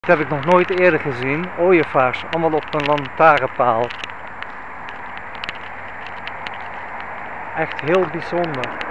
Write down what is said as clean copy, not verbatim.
Dat heb ik nog nooit eerder gezien. Ooievaars, allemaal op een lantaarnpaal. Echt heel bijzonder.